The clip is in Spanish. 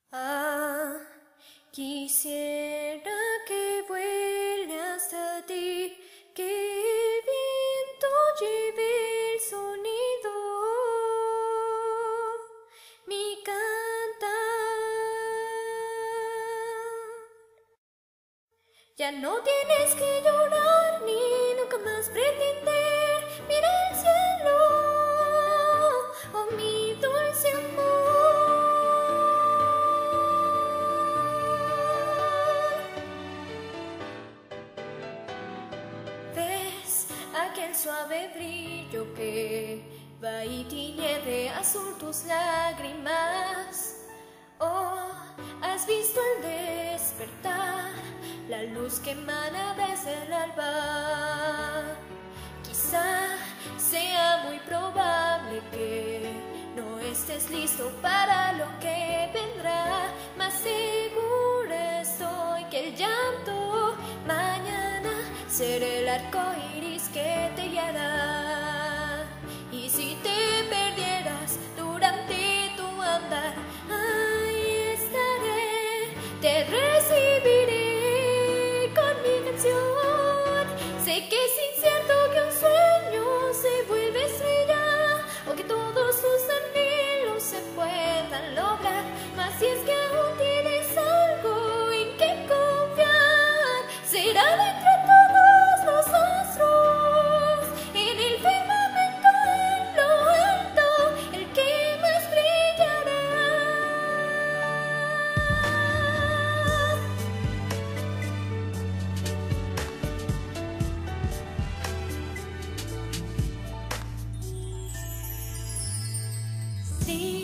Ah, quisiera que vuele hasta ti, que el viento lleve el sonido, mi cantar. Ya no tienes que llorar ni nunca más pretender. Mira el cielo, oh mi dulce amor. ¿Ves aquel suave brillo que va y tiñe de azul tus lágrimas? Oh, ¿has visto al despertar la luz que emana desde el alba? Quizá sea muy probable que no estés listo para lo que vendrá, mas segura estoy que el llanto mañana será el arco iris que te guiará. Y si te perdieras durante tu andar, ahí estaré, te recibiré con mi canción. Sé que es incierto que un sueño se vuelve estrella, o que todos tus anhelos se puedan lograr, mas si es que aún tienes algo en que confiar, será dentro de todos los astros, en el firmamento en lo alto, el que más brillará. Sí.